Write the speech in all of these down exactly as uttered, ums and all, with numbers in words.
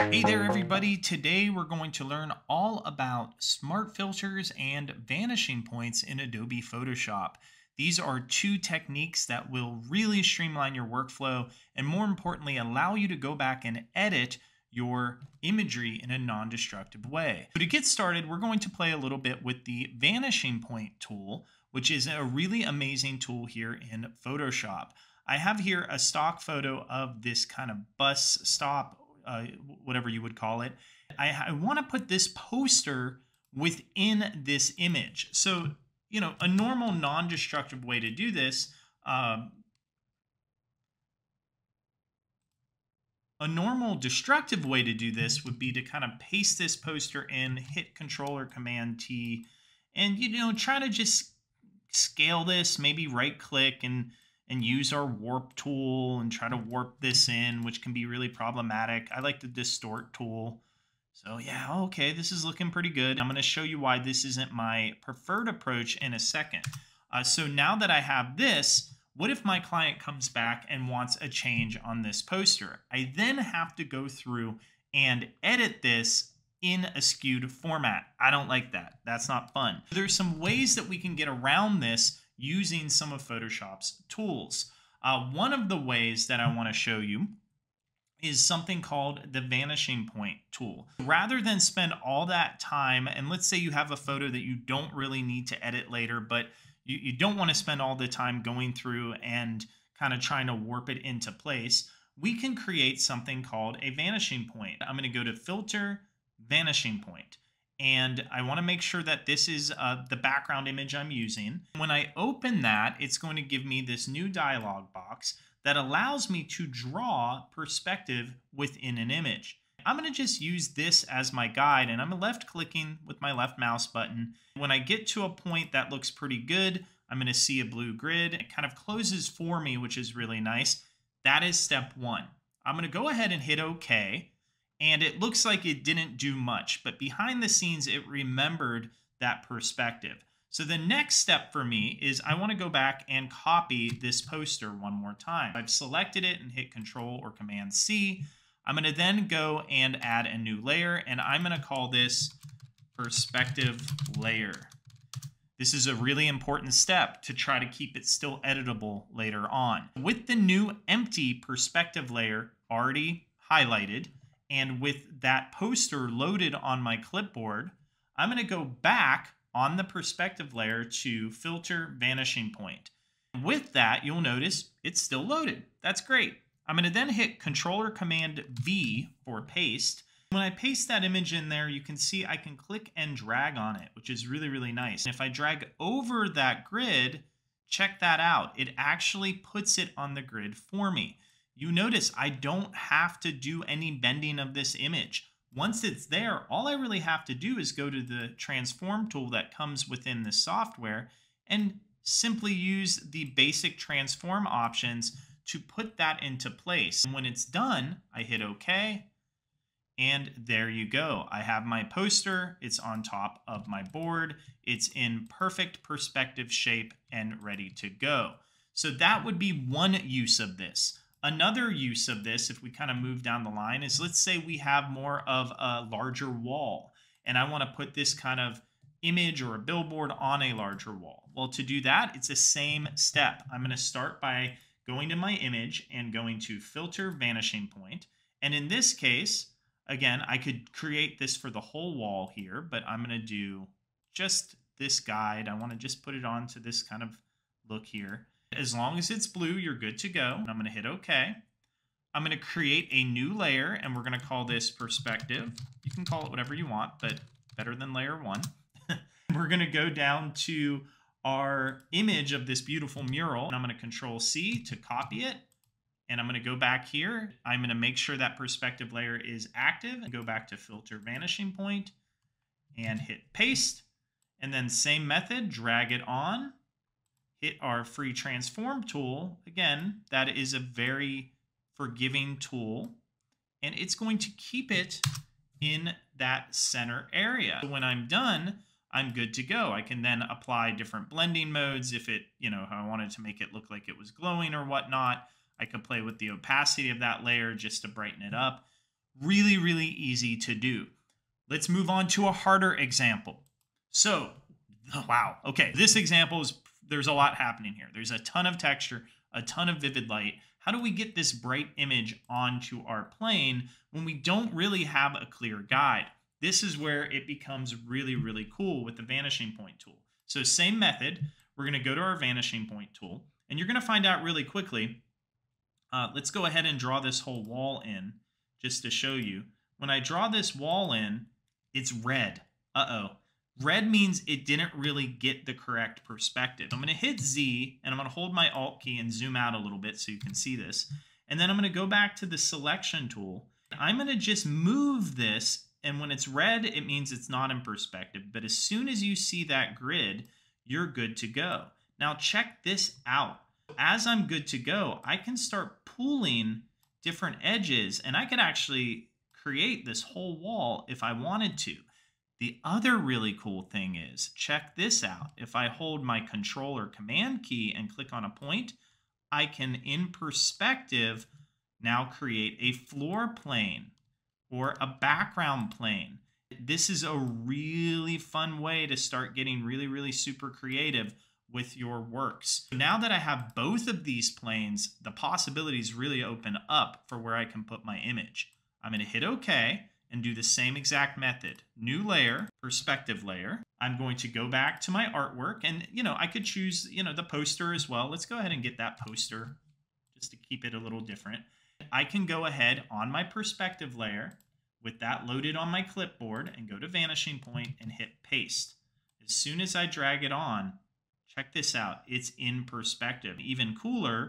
Hey there, everybody. Today we're going to learn all about smart filters and vanishing points in Adobe Photoshop. These are two techniques that will really streamline your workflow and, more importantly, allow you to go back and edit your imagery in a non-destructive way. So to get started, we're going to play a little bit with the vanishing point tool, which is a really amazing tool here in Photoshop. I have here a stock photo of this kind of bus stop, uh, whatever you would call it. I, I want to put this poster within this image. So, you know, a normal non-destructive way to do this, um, a normal destructive way to do this would be to kind of paste this poster in, hit Control or Command T, and, you know, try to just scale this, maybe right click and and use our warp tool and try to warp this in, which can be really problematic. I like the distort tool. So yeah, okay, this is looking pretty good. I'm going to show you why this isn't my preferred approach in a second. Uh, so now that I have this, what if my client comes back and wants a change on this poster? I then have to go through and edit this in a skewed format. I don't like that. That's not fun. There's some ways that we can get around this using some of Photoshop's tools. Uh, one of the ways that I want to show you is something called the vanishing point tool. Rather than spend all that time, and let's say you have a photo that you don't really need to edit later, but you, you don't want to spend all the time going through and kind of trying to warp it into place, we can create something called a vanishing point. I'm going to go to Filter, Vanishing Point. And I want to make sure that this is uh, the background image I'm using. When I open that, it's going to give me this new dialog box that allows me to draw perspective within an image. I'm going to just use this as my guide, and I'm left clicking with my left mouse button. When I get to a point that looks pretty good, I'm going to see a blue grid. It kind of closes for me, which is really nice. That is step one. I'm going to go ahead and hit OK. And it looks like it didn't do much, but behind the scenes, it remembered that perspective. So the next step for me is I want to go back and copy this poster one more time. I've selected it and hit Control or Command C. I'm going to then go and add a new layer, and I'm going to call this perspective layer. This is a really important step to try to keep it still editable later on. With the new empty perspective layer already highlighted, and with that poster loaded on my clipboard, I'm going to go back on the perspective layer to Filter Vanishing Point. With that, you'll notice it's still loaded. That's great. I'm going to then hit Control or Command V for paste. When I paste that image in there, you can see I can click and drag on it, which is really, really nice. And if I drag over that grid, check that out. It actually puts it on the grid for me. You notice I don't have to do any bending of this image. Once it's there, all I really have to do is go to the transform tool that comes within the software and simply use the basic transform options to put that into place. And when it's done, I hit OK. And there you go. I have my poster. It's on top of my board. It's in perfect perspective shape and ready to go. So that would be one use of this. Another use of this, if we kind of move down the line, is let's say we have more of a larger wall, and I want to put this kind of image or a billboard on a larger wall. Well, to do that, it's the same step. I'm going to start by going to my image and going to Filter Vanishing Point. And in this case, again, I could create this for the whole wall here, but I'm going to do just this guide. I want to just put it on to this kind of look here. As long as it's blue, you're good to go. I'm going to hit OK. I'm going to create a new layer, and we're going to call this perspective. You can call it whatever you want, but better than layer one. We're going to go down to our image of this beautiful mural, and I'm going to Control C to copy it. And I'm going to go back here. I'm going to make sure that perspective layer is active and go back to Filter Vanishing Point and hit Paste. And then same method, drag it on. Hit our free transform tool. Again, that is a very forgiving tool, and it's going to keep it in that center area. When I'm done, I'm good to go. I can then apply different blending modes if it, you know, if I wanted to make it look like it was glowing or whatnot. I could play with the opacity of that layer just to brighten it up. Really, really easy to do. Let's move on to a harder example. So, oh, wow. Okay, this example is, there's a lot happening here. There's a ton of texture, a ton of vivid light. How do we get this bright image onto our plane when we don't really have a clear guide? This is where it becomes really, really cool with the Vanishing Point tool. So same method, we're going to go to our Vanishing Point tool, and you're going to find out really quickly. Uh, let's go ahead and draw this whole wall in just to show you. When I draw this wall in, it's red. Uh-oh. Red means it didn't really get the correct perspective. I'm going to hit Z, and I'm going to hold my Alt key and zoom out a little bit so you can see this. And then I'm going to go back to the Selection tool. I'm going to just move this, and when it's red, it means it's not in perspective. But as soon as you see that grid, you're good to go. Now check this out. As I'm good to go, I can start pulling different edges, and I could actually create this whole wall if I wanted to. The other really cool thing is, check this out. If I hold my Control or Command key and click on a point, I can, in perspective, now create a floor plane or a background plane. This is a really fun way to start getting really, really super creative with your works. Now that I have both of these planes, the possibilities really open up for where I can put my image. I'm going to hit OK and do the same exact method. New layer, perspective layer. I'm going to go back to my artwork, and you know, I could choose, you know, the poster as well. Let's go ahead and get that poster just to keep it a little different. I can go ahead on my perspective layer with that loaded on my clipboard and go to Vanishing Point and hit paste. As soon as I drag it on, check this out. It's in perspective. Even cooler,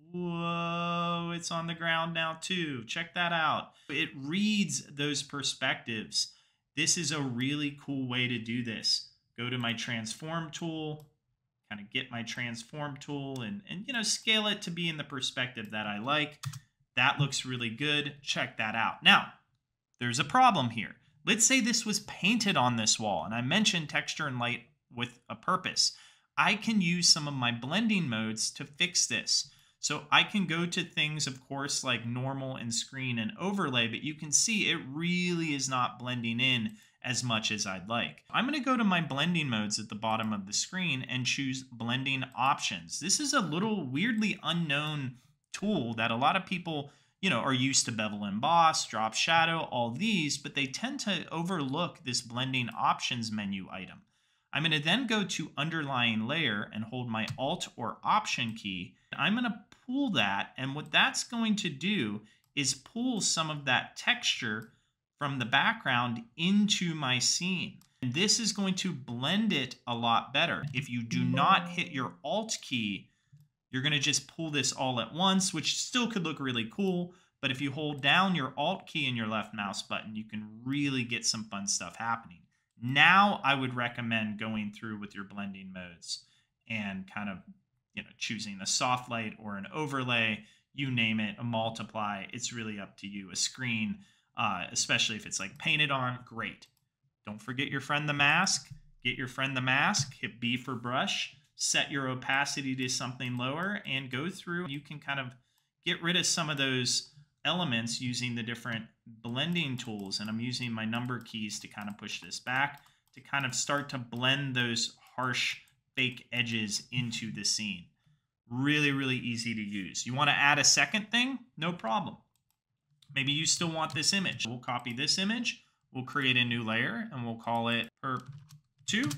whoa, it's on the ground now too. Check that out. It reads those perspectives. This is a really cool way to do this. Go to my transform tool, kind of get my transform tool and, and you know, scale it to be in the perspective that I like. That looks really good. Check that out. Now, there's a problem here. Let's say this was painted on this wall, and I mentioned texture and light with a purpose. I can use some of my blending modes to fix this. So I can go to things, of course, like normal and screen and overlay, but you can see it really is not blending in as much as I'd like. I'm going to go to my blending modes at the bottom of the screen and choose blending options. This is a little weirdly unknown tool that a lot of people, you know, are used to bevel emboss, drop shadow, all these, but they tend to overlook this blending options menu item. I'm going to then go to underlying layer and hold my Alt or Option key. I'm going to pull that, and what that's going to do is pull some of that texture from the background into my scene. And this is going to blend it a lot better. If you do not hit your Alt key, you're going to just pull this all at once, which still could look really cool. But if you hold down your Alt key and your left mouse button, you can really get some fun stuff happening. Now I would recommend going through with your blending modes and kind of, you know, choosing a soft light or an overlay, you name it, a multiply. It's really up to you. A screen, uh, especially if it's like painted on, great. Don't forget your friend the mask. Get your friend the mask, hit B for brush, set your opacity to something lower, and go through. You can kind of get rid of some of those elements using the different blending tools, and I'm using my number keys to kind of push this back to kind of start to blend those harsh fake edges into the scene. Really, really easy to use. You want to add a second thing? No problem. Maybe you still want this image. We'll copy this image, we'll create a new layer, and we'll call it perp two.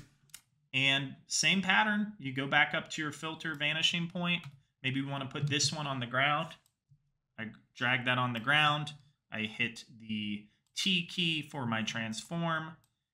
And same pattern, you go back up to your filter vanishing point. Maybe we want to put this one on the ground. I drag that on the ground. I hit the T key for my transform.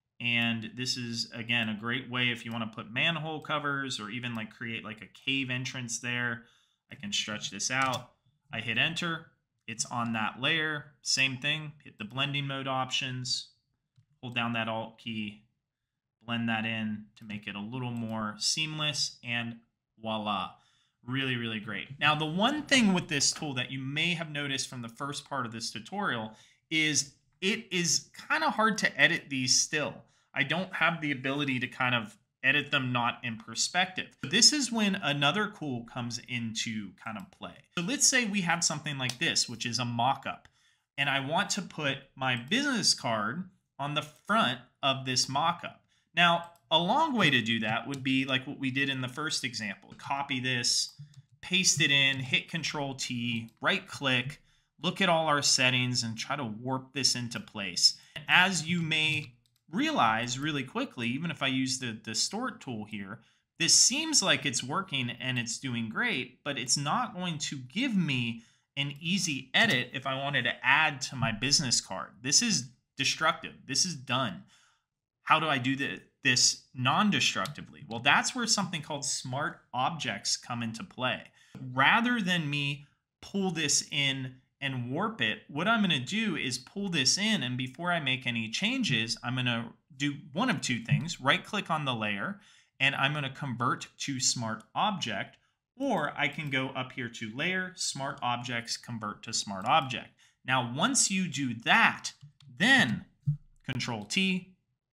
And this is, again, a great way if you want to put manhole covers or even like create like a cave entrance there. I can stretch this out. I hit enter. It's on that layer. Same thing. Hit the blending mode options. Hold down that Alt key. Blend that in to make it a little more seamless. And voila. Really, really great. Now, the one thing with this tool that you may have noticed from the first part of this tutorial is it is kind of hard to edit these still. I don't have the ability to kind of edit them not in perspective. This is when another tool comes into kind of play. So let's say we have something like this, which is a mock-up. and I want to put my business card on the front of this mockup. Now, a long way to do that would be like what we did in the first example. Copy this, paste it in, hit Control T, right click, look at all our settings and try to warp this into place. As you may realize really quickly, even if I use the distort tool here, this seems like it's working and it's doing great, but it's not going to give me an easy edit if I wanted to add to my business card. This is destructive. This is done. How do I do the, this non-destructively? Well, that's where something called smart objects come into play. Rather than me pull this in and warp it, what I'm going to do is pull this in, and before I make any changes, I'm going to do one of two things. Right click on the layer, and I'm going to convert to smart object, or I can go up here to layer, smart objects, convert to smart object. Now, once you do that, then Control T,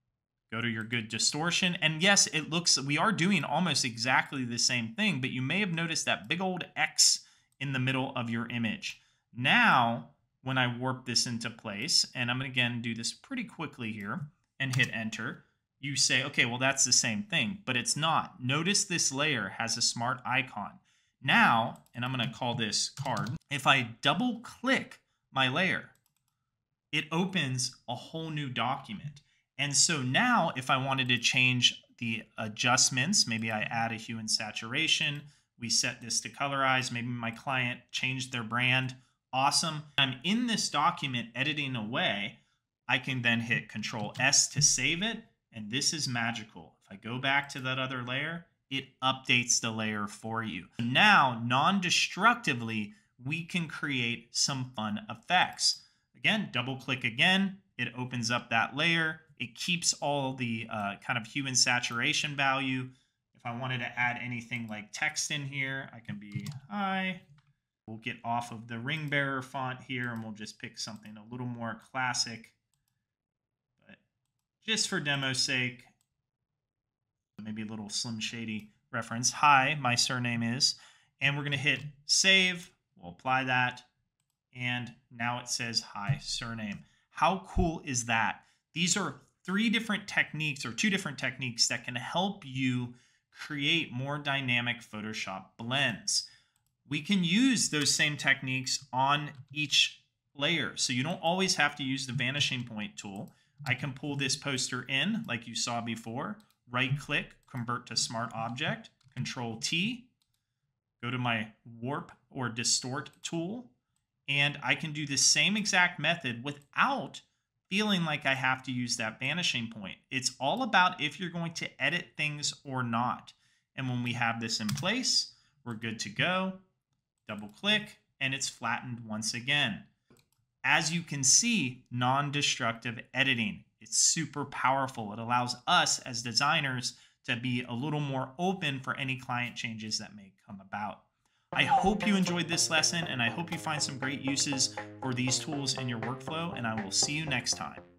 go to your good distortion. And yes, it looks, we are doing almost exactly the same thing, but you may have noticed that big old X in the middle of your image. Now, when I warp this into place, and I'm going to again do this pretty quickly here and hit enter, you say, okay, well, that's the same thing, but it's not. Notice this layer has a smart icon. Now, and I'm going to call this card, if I double click my layer, it opens a whole new document. And so now if I wanted to change the adjustments, maybe I add a hue and saturation, we set this to colorize, maybe my client changed their brand, awesome. I'm in this document editing away, I can then hit Control S to save it, and this is magical. If I go back to that other layer, it updates the layer for you. Now, non-destructively, we can create some fun effects. Again, double click again, it opens up that layer. It keeps all the uh, kind of hue and saturation value. If I wanted to add anything like text in here, I can be hi. We'll get off of the ring bearer font here and we'll just pick something a little more classic. But just for demo's sake, maybe a little Slim Shady reference. Hi, my surname is. And we're going to hit save. We'll apply that. And now it says hi, surname. How cool is that? These are three different techniques or two different techniques that can help you create more dynamic Photoshop blends. We can use those same techniques on each layer. So you don't always have to use the Vanishing Point tool. I can pull this poster in like you saw before, right click, convert to smart object, Control T, go to my warp or distort tool, and I can do the same exact method without feeling like I have to use that vanishing point. It's all about if you're going to edit things or not. And when we have this in place, we're good to go. Double click, and it's flattened once again. As you can see, non-destructive editing. It's super powerful. It allows us as designers to be a little more open for any client changes that may come about. I hope you enjoyed this lesson, and I hope you find some great uses for these tools in your workflow, and I will see you next time.